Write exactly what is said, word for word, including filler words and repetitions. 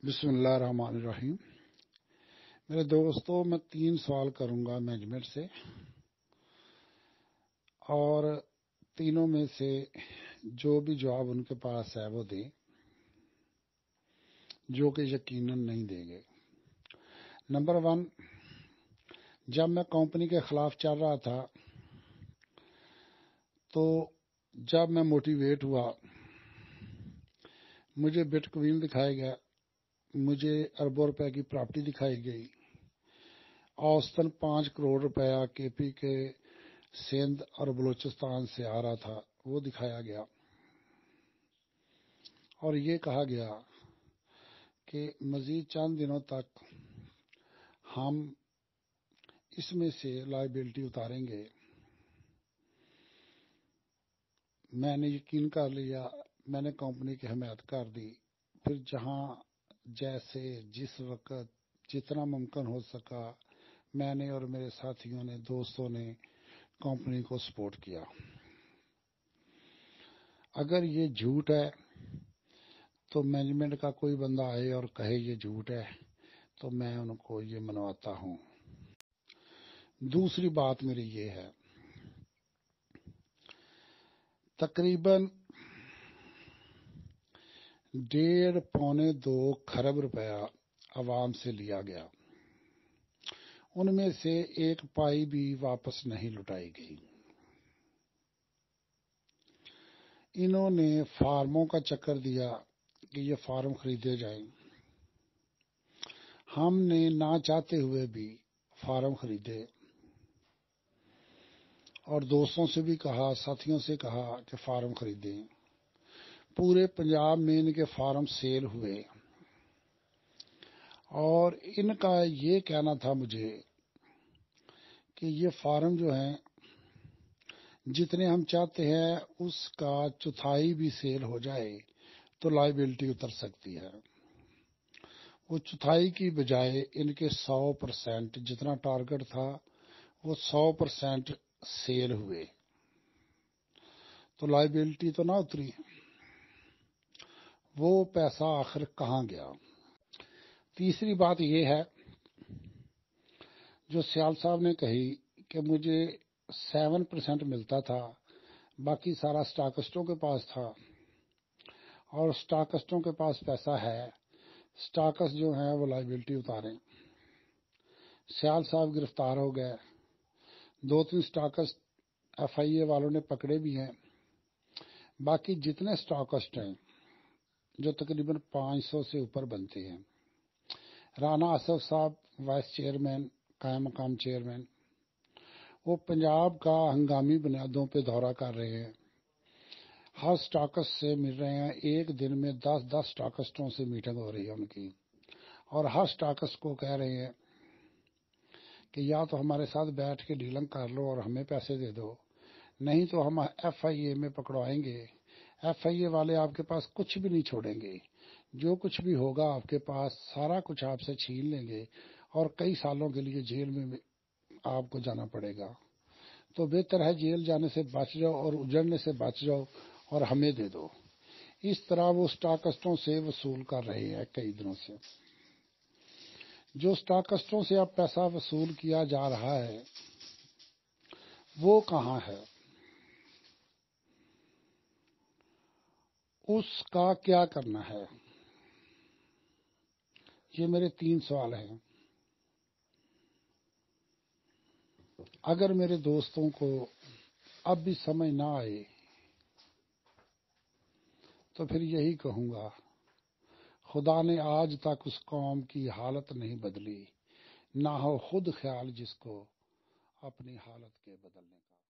بسم اللہ الرحمن الرحیم۔ میرے دوستوں، میں تین سوال کروں گا مینجمنٹ سے، اور تینوں میں سے جو بھی جواب ان کے پاس ہے وہ دیں، جو کہ یقیناً نہیں دیں گے۔ نمبر ون، جب میں کمپنی کے خلاف چل رہا تھا تو جب میں موٹیویٹ ہوا، مجھے بٹ کوین دکھایا گیا، مجھے اربوں روپے کی پراپرٹی دکھائی گئی، اوسطاً پانچ کروڑ روپیہ کے پی کے سندھ اور بلوچستان سے آ رہا تھا، وہ دکھایا گیا، اور یہ کہا گیا کہ مزید چند دنوں تک ہم اس میں سے لائبلٹی اتاریں گے۔ میں نے یقین کر لیا، میں نے کمپنی کی حمایت کر دی۔ پھر جہاں جیسے جس وقت جتنا ممکن ہو سکا، میں نے اور میرے ساتھیوں نے، دوستوں نے کمپنی کو سپورٹ کیا۔ اگر یہ جھوٹ ہے تو مینجمنٹ کا کوئی بندہ آئے اور کہے یہ جھوٹ ہے تو میں ان کو یہ منواتا ہوں۔ دوسری بات میری یہ ہے، تقریباً ڈیڑھ پونے دو کھرب روپیہ عوام سے لیا گیا، ان میں سے ایک پائی بھی واپس نہیں لٹائی گئی۔ انہوں نے فارموں کا چکر دیا کہ یہ فارم خریدے جائیں، ہم نے نہ چاہتے ہوئے بھی فارم خریدے، اور دوستوں سے بھی کہا، ساتھیوں سے کہا کہ فارم خریدیں۔ پورے پنجاب میں ان کے فارم سیل ہوئے، اور ان کا یہ کہنا تھا مجھے کہ یہ فارم جو ہیں جتنے ہم چاہتے ہیں اس کا چوتھائی بھی سیل ہو جائے تو لائبلٹی اتر سکتی ہے۔ وہ چوتھائی کی بجائے ان کے سو پرسینٹ جتنا ٹارگٹ تھا وہ سو پرسینٹ سیل ہوئے، تو لائبلٹی تو نہ اتری، وہ پیسہ آخر کہاں گیا؟ تیسری بات یہ ہے جو سیال صاحب نے کہی کہ مجھے سیون پرسینٹ ملتا تھا، باقی سارا اسٹاکسٹوں کے پاس تھا، اور اسٹاکسٹوں کے پاس پیسہ ہے، اسٹاکس جو ہیں وہ لائبلٹی اتاریں۔ سیال صاحب گرفتار ہو گئے، دو تین اسٹاکس ایف آئی اے والوں نے پکڑے بھی ہیں، باقی جتنے اسٹاکسٹ ہیں جو تقریباً پانچ سو سے اوپر بنتے ہیں۔ رانا آصف صاحب وائس چیئرمین، قائم مقام چیئرمین، وہ پنجاب کا ہنگامی بنیادوں پہ دورہ کر رہے ہیں، ہر اسٹاکس سے مل رہے ہیں، ایک دن میں دس دس اسٹاکسٹوں سے میٹنگ ہو رہی ہے ان کی، اور ہر اسٹاکس کو کہہ رہے ہیں کہ یا تو ہمارے ساتھ بیٹھ کے ڈیلنگ کر لو اور ہمیں پیسے دے دو، نہیں تو ہم ایف آئی اے میں پکڑوائیں گے، ایف آئی اے والے آپ کے پاس کچھ بھی نہیں چھوڑیں گے، جو کچھ بھی ہوگا آپ کے پاس سارا کچھ آپ سے چھین لیں گے، اور کئی سالوں کے لیے جیل میں آپ کو جانا پڑے گا۔ تو بہتر ہے جیل جانے سے بچ جاؤ اور اجڑنے سے بچ جاؤ اور ہمیں دے دو۔ اس طرح وہ اسٹاکسٹوں سے وصول کر رہے ہیں کئی دنوں سے۔ جو اسٹاکسٹوں سے اب پیسہ وصول کیا جا رہا ہے وہ کہاں ہے؟ اس کا کیا کرنا ہے؟ یہ میرے تین سوال ہیں۔ اگر میرے دوستوں کو اب بھی سمجھ نہ آئے تو پھر یہی کہوں گا، خدا نے آج تک اس قوم کی حالت نہیں بدلی، نہ ہو خود خیال جس کو اپنی حالت کے بدلنے کا۔